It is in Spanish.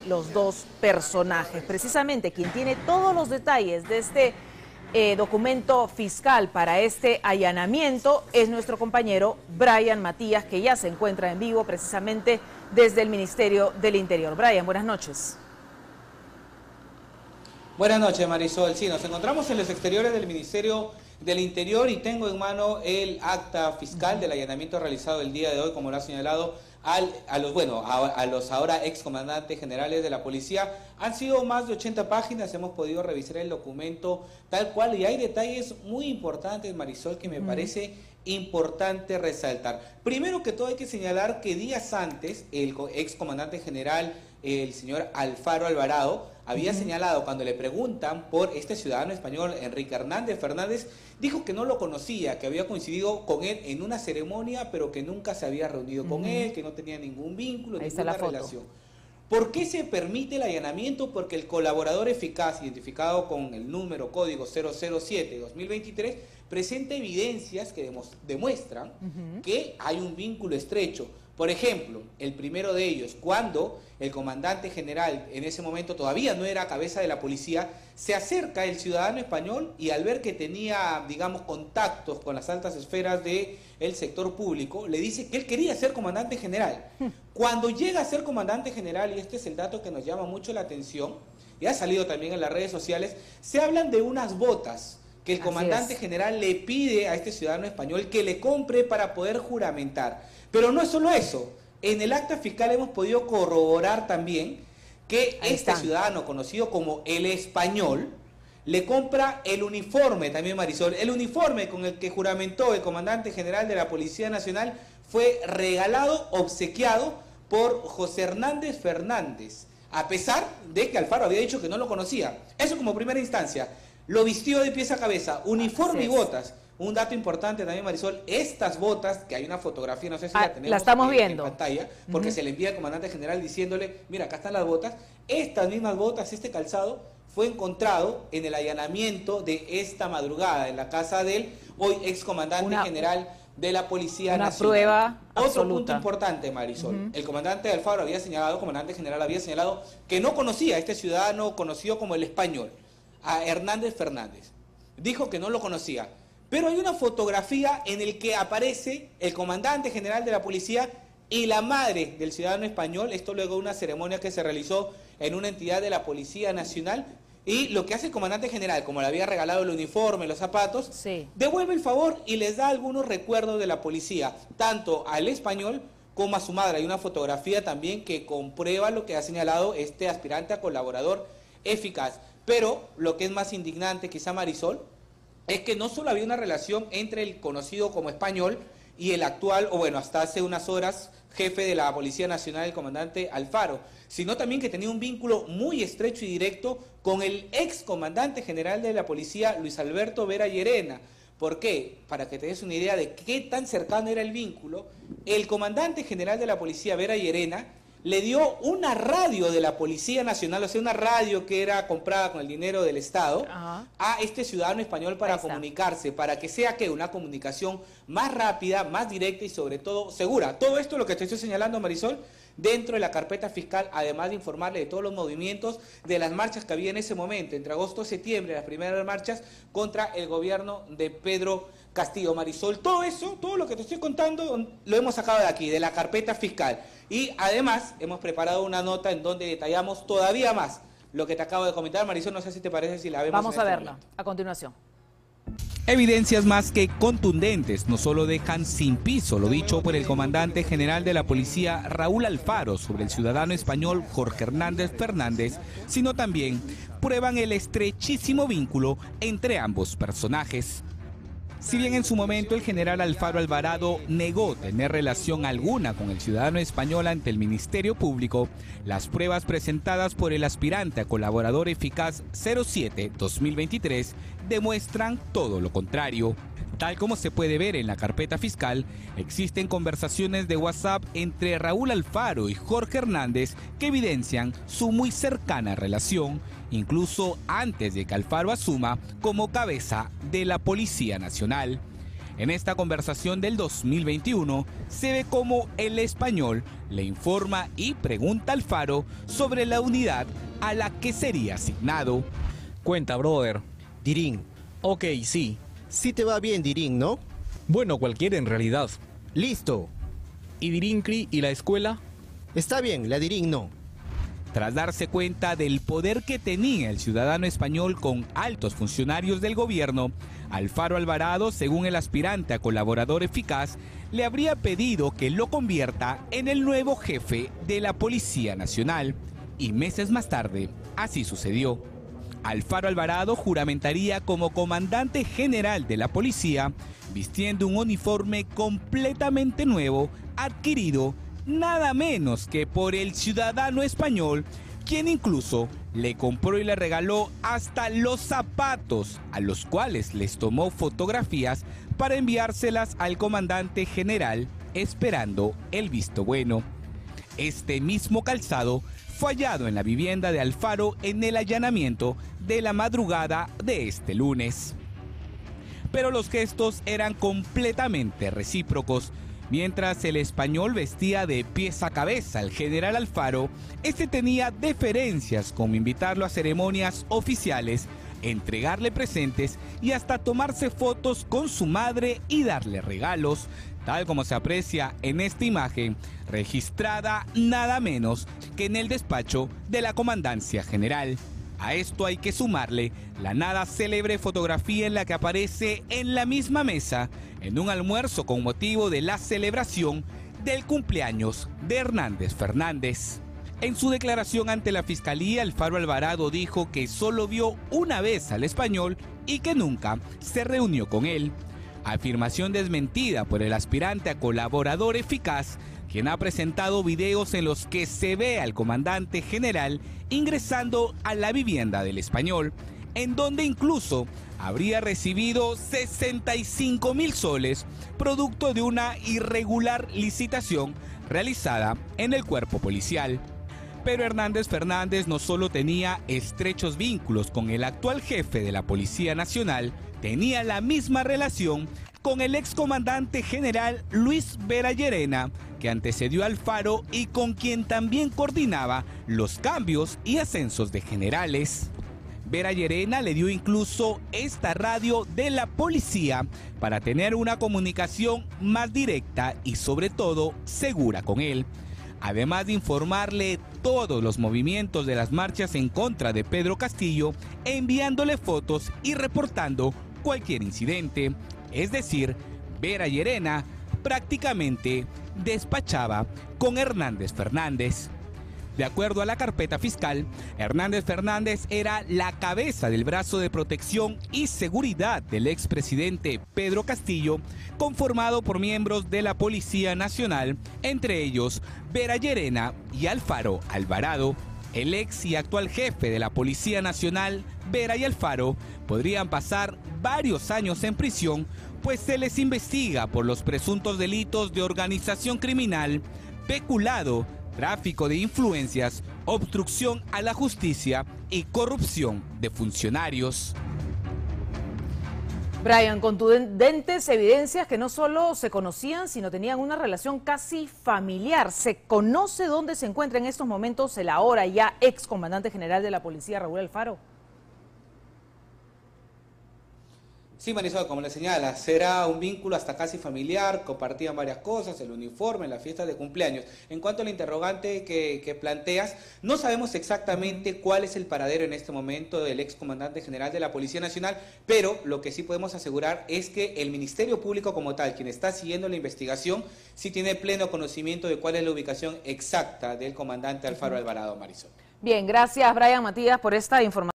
los dos personajes. Precisamente quien tiene todos los detalles de este documento fiscal para este allanamiento es nuestro compañero Brian Matías, que ya se encuentra en vivo precisamente desde el Ministerio del Interior. Brian, buenas noches. Buenas noches, Marisol. Sí, nos encontramos en los exteriores del Ministerio del Interior y tengo en mano el acta fiscal del allanamiento realizado el día de hoy, como lo ha señalado, a los ahora excomandantes generales de la policía. Han sido más de 80 páginas, hemos podido revisar el documento tal cual y hay detalles muy importantes, Marisol, que me parece importante resaltar. Primero que todo hay que señalar que días antes el excomandante general, el señor Alfaro Alvarado, había señalado cuando le preguntan por este ciudadano español, Enrique Hernández Fernández, dijo que no lo conocía, que había coincidido con él en una ceremonia, pero que nunca se había reunido con él, que no tenía ningún vínculo, ninguna relación. ¿Por qué se permite el allanamiento? Porque el colaborador eficaz, identificado con el número código 007-2023, presenta evidencias que demuestran que hay un vínculo estrecho. Por ejemplo, el primero de ellos, cuando el comandante general, en ese momento todavía no era cabeza de la policía, se acerca el ciudadano español y al ver que tenía, digamos, contactos con las altas esferas del sector público, le dice que él quería ser comandante general. Cuando llega a ser comandante general, y este es el dato que nos llama mucho la atención, y ha salido también en las redes sociales, se hablan de unas botas que el comandante general le pide a este ciudadano español que le compre para poder juramentar. Pero no es solo eso, en el acta fiscal hemos podido corroborar también que este ciudadano conocido como el español le compra el uniforme también, Marisol, el uniforme con el que juramentó el comandante general de la Policía Nacional fue regalado, obsequiado por José Hernández Fernández, a pesar de que Alfaro había dicho que no lo conocía. Eso como primera instancia. Lo vistió de pies a cabeza, uniforme y botas. Un dato importante también, Marisol, estas botas, que hay una fotografía, no sé si la tenemos, la estamos viendo en pantalla, porque se le envía al comandante general diciéndole, mira, acá están las botas. Estas mismas botas, este calzado, fue encontrado en el allanamiento de esta madrugada en la casa del hoy excomandante general de la Policía Nacional. Prueba Otro punto importante, Marisol. El comandante Alfaro había señalado, comandante general había señalado que no conocía a este ciudadano conocido como el español, a Hernández Fernández. Dijo que no lo conocía. Pero hay una fotografía en el que aparece el comandante general de la policía y la madre del ciudadano español, esto luego de una ceremonia que se realizó en una entidad de la Policía Nacional, y lo que hace el comandante general, como le había regalado el uniforme, los zapatos, devuelve el favor y les da algunos recuerdos de la policía, tanto al español como a su madre. Hay una fotografía también que comprueba lo que ha señalado este aspirante a colaborador eficaz. Pero lo que es más indignante, quizá, Marisol, es que no solo había una relación entre el conocido como español y el actual, o bueno, hasta hace unas horas, jefe de la Policía Nacional, el comandante Alfaro, sino también que tenía un vínculo muy estrecho y directo con el ex comandante general de la policía, Luis Alberto Vera Llerena. ¿Por qué? Para que te des una idea de qué tan cercano era el vínculo, el comandante general de la policía, Vera Llerena, le dio una radio de la Policía Nacional, o sea, una radio que era comprada con el dinero del Estado, a este ciudadano español para comunicarse, para que sea que una comunicación más rápida, más directa y sobre todo segura. Todo esto lo que te estoy señalando, Marisol, dentro de la carpeta fiscal, además de informarle de todos los movimientos de las marchas que había en ese momento, entre agosto y septiembre, las primeras marchas contra el gobierno de Pedro Castillo. Marisol, todo eso, todo lo que te estoy contando, lo hemos sacado de aquí, de la carpeta fiscal. Y además hemos preparado una nota en donde detallamos todavía más lo que te acabo de comentar. Marisol, no sé si te parece si la vemos. Vamos a verla a continuación. Evidencias más que contundentes no solo dejan sin piso lo dicho por el comandante general de la policía Raúl Alfaro sobre el ciudadano español Jorge Hernández Fernández, sino también prueban el estrechísimo vínculo entre ambos personajes. Si bien en su momento el general Alfaro Alvarado negó tener relación alguna con el ciudadano español ante el Ministerio Público, las pruebas presentadas por el aspirante a colaborador eficaz 07-2023 demuestran todo lo contrario. Tal como se puede ver en la carpeta fiscal, existen conversaciones de WhatsApp entre Raúl Alfaro y Jorge Hernández que evidencian su muy cercana relación, incluso antes de que Alfaro asuma como cabeza de la Policía Nacional. En esta conversación del 2021 se ve como el español le informa y pregunta a Alfaro sobre la unidad a la que sería asignado. Cuenta, brother. Dirín. Ok, sí. Sí te va bien, Dirín, ¿no? Bueno, cualquiera en realidad. Listo. ¿Y Dirincri y la escuela? Está bien, la Dirín no. Tras darse cuenta del poder que tenía el ciudadano español con altos funcionarios del gobierno, Alfaro Alvarado, según el aspirante a colaborador eficaz, le habría pedido que lo convierta en el nuevo jefe de la Policía Nacional. Y meses más tarde, así sucedió. Alfaro Alvarado juramentaría como comandante general de la policía, vistiendo un uniforme completamente nuevo, adquirido nada menos que por el ciudadano español, quien incluso le compró y le regaló hasta los zapatos, a los cuales les tomó fotografías para enviárselas al comandante general, esperando el visto bueno. Este mismo calzado fue hallado en la vivienda de Alfaro en el allanamiento de la madrugada de este lunes. Pero los gestos eran completamente recíprocos. Mientras el español vestía de pies a cabeza al general Alfaro, este tenía deferencias como invitarlo a ceremonias oficiales, entregarle presentes y hasta tomarse fotos con su madre y darle regalos, tal como se aprecia en esta imagen, registrada nada menos que en el despacho de la Comandancia General. A esto hay que sumarle la nada célebre fotografía en la que aparece en la misma mesa en un almuerzo con motivo de la celebración del cumpleaños de Hernández Fernández. En su declaración ante la Fiscalía, Alfaro Alvarado dijo que solo vio una vez al español y que nunca se reunió con él. Afirmación desmentida por el aspirante a colaborador eficaz, quien ha presentado videos en los que se ve al comandante general ingresando a la vivienda del español, en donde incluso habría recibido 65.000 soles, producto de una irregular licitación realizada en el cuerpo policial. Pero Hernández Fernández no solo tenía estrechos vínculos con el actual jefe de la Policía Nacional, tenía la misma relación con el excomandante general Luis Vera Llerena, que antecedió a Alfaro y con quien también coordinaba los cambios y ascensos de generales. Vera Llerena le dio incluso esta radio de la policía para tener una comunicación más directa y sobre todo segura con él. Además de informarle todos los movimientos de las marchas en contra de Pedro Castillo, enviándole fotos y reportando cualquier incidente. Es decir, Vera Llerena prácticamente despachaba con Hernández Fernández. De acuerdo a la carpeta fiscal, Hernández Fernández era la cabeza del brazo de protección y seguridad del expresidente Pedro Castillo, conformado por miembros de la Policía Nacional, entre ellos Vera Llerena y Alfaro Alvarado. El ex y actual jefe de la Policía Nacional, Vera y Alfaro, podrían pasar varios años en prisión, pues se les investiga por los presuntos delitos de organización criminal, peculado, tráfico de influencias, obstrucción a la justicia y corrupción de funcionarios. Brian, contundentes evidencias que no solo se conocían, sino tenían una relación casi familiar. ¿Se conoce dónde se encuentra en estos momentos el ahora ya ex comandante general de la policía, Raúl Alfaro? Sí, Marisol, como le señala, será un vínculo hasta casi familiar, compartían varias cosas, el uniforme, la fiesta de cumpleaños. En cuanto al interrogante que planteas, no sabemos exactamente cuál es el paradero en este momento del excomandante general de la Policía Nacional, pero lo que sí podemos asegurar es que el Ministerio Público como tal, quien está siguiendo la investigación, sí tiene pleno conocimiento de cuál es la ubicación exacta del comandante Alfaro Alvarado, Marisol. Bien, gracias Brian Matías por esta información.